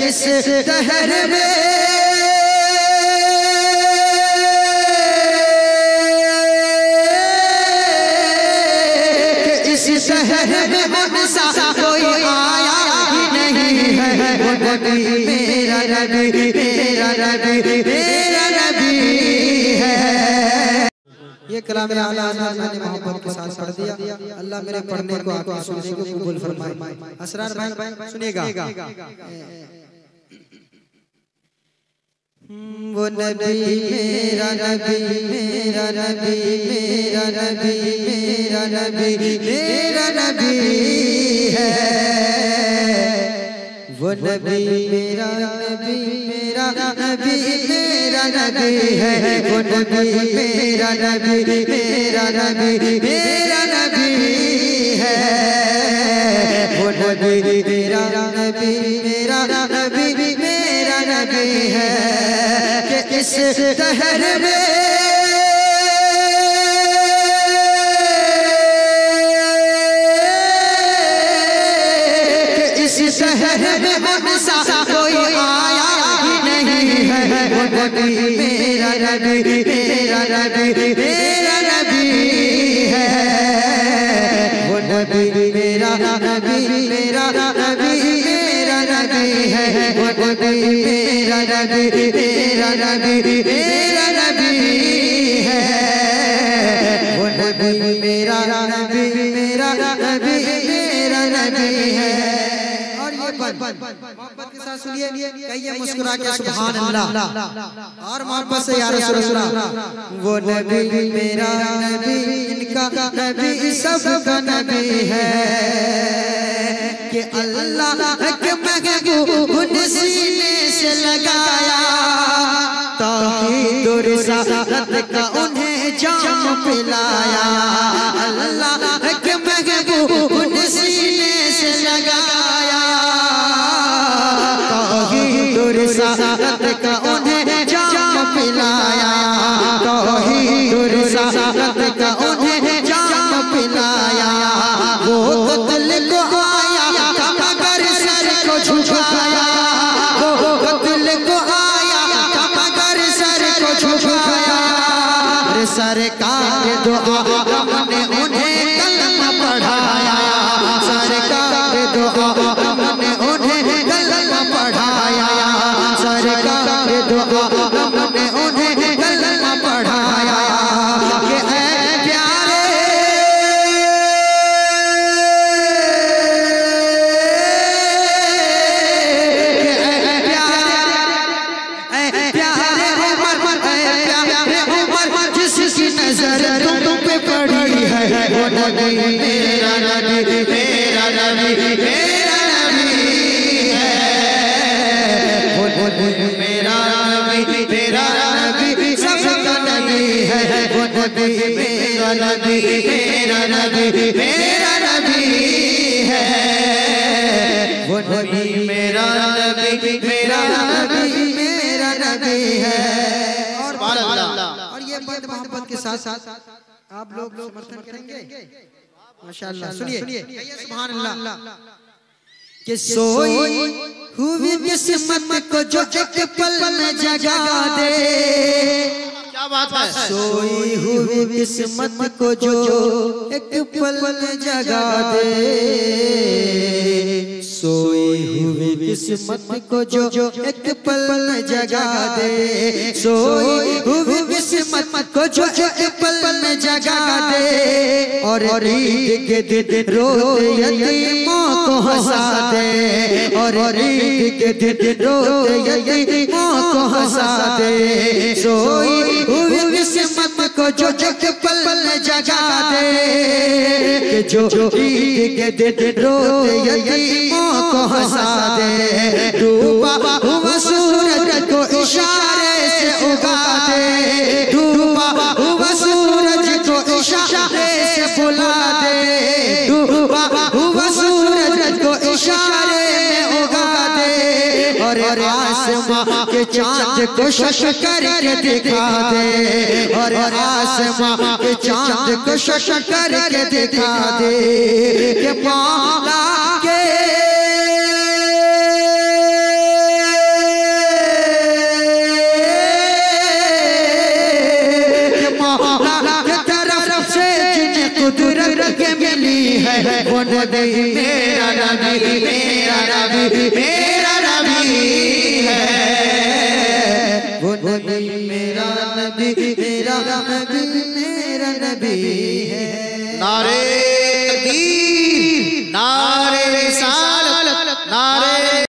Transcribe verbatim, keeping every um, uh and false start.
इस दहर में इस शहर में मुनसा कोई आया ही नहीं है। वो नबी मेरा नबी मेरा नबी मेरा नबी है। ये कलाम आला हज़रत मैंने मोहब्बत के साथ पढ़ दिया। अल्लाह मेरे पढ़ने को आपके सुनने को कबूल फरमाए। असरार भाई सुनिएगा। वो नबी मेरा नबी मेरा नबी मेरा नबी मेरा नबी मेरा नबी है। वो नबी मेरा नबी मेरा नबी मेरा नबी है। वो नबी मेरा नबी मेरा नबी मेरा नबी है। वो नबी मेरा नबी मेरा नबी मेरा नबी है। कि इस दहर में इस शहर में मुनसा कोई आया ही नहीं है। वो नबी मेरा नबी मेरा नबी मेरा नबी है। वो नबी मेरा नबी मेरा नबी मेरा नबी है। वो नबी मेरा नबी मेरा नबी मेरा नबी है। वो नबी मेरा नबी मेरा नबी मेरा नबी है। मोहब्बत के साथ सुनिए, कहिए मुस्कुरा के सुभान अल्लाह और मोहब्बत से या रसूल अल्लाह। वो नबी मेरा नबी इनका नबी सबका नबी है। कि अल्लाह के महबूब ने सीने से लगाया तौहीद और रिसालत का उन्हें जाम पिलाया। अल्लाह के महबूब ने सीने से लगाया तौहीद और रिसालत का उन्हें जाम पिलाया। तौहीद और रिसालत का उन्हें जाम पिलाया। वो कत्ल को आया मगर सर को झुकाया। वो कत्ल को आया मगर सर को झुकाया। सरकार दो आलम ने उन्हें कलमा पढ़ाया। सरकार दो आलम ने उन्हें कलमा पढ़ाया। सरकार दो आलम ने उन्हें कलमा पढ़ाया। कि ऐ प्यारे कि ऐ प्यारे ऐ प्यारे उमर ऐ प्यारे उमर जिसकी नजर तुम पे पड़ी है। वो नबी मेरा नबी मेरा नबी मेरा नबी है। वो नबी मेरा नबी मेरा नबी सबका नबी है। वो नबी मेरा नबी मेरा नबी मेरा नबी है। वो नबी मेरा नबी मेरा नबी मेरा नबी है। और और ये बात मोहब्बत के साथ साथ आप लोग समर्थन करेंगे माशाअल्लाह। सुनिए सुभान अल्लाह। कि सोई हुई किस्मत को जो एक पल में जगा दे। क्या बात है। सोई हुई किस्मत को जो एक पल में जगा दे। सोई हुई किस्मत को जो एक पल में जगा दे। सोई हुई किस्मत को जो एक पल में जगा दे। और ईद के दिन रोते यतीमों को हंसा दे। और ईद के दिन रोते यतीमों को हंसा दे। सोई हुई किस्मत को जो एक पल में जगा दे। जो ईद के दिन रोते यतीमों को हंसा दे। डूबा हुआ सूरज को इशारे से उगा दे। डूबा हुआ सूरज को इशारे से बुला दे। डूबा हुआ सूरज को इशारे में उगा दे। और आसमां के चांद को शश करके दिखा दे। और आसमां के चांद को शश करके दिखा दे। कि मौला के नबी मेरा नबी मेरा नबी मेरा नबी है, वो नबी मेरा नबी मेरा नबी मेरा नबी है। नारे